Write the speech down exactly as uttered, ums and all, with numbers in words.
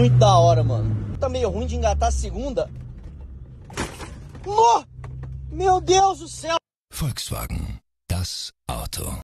muito da hora, mano. Tá meio ruim de engatar a segunda. No! Meu Deus do céu! Volkswagen, das Auto.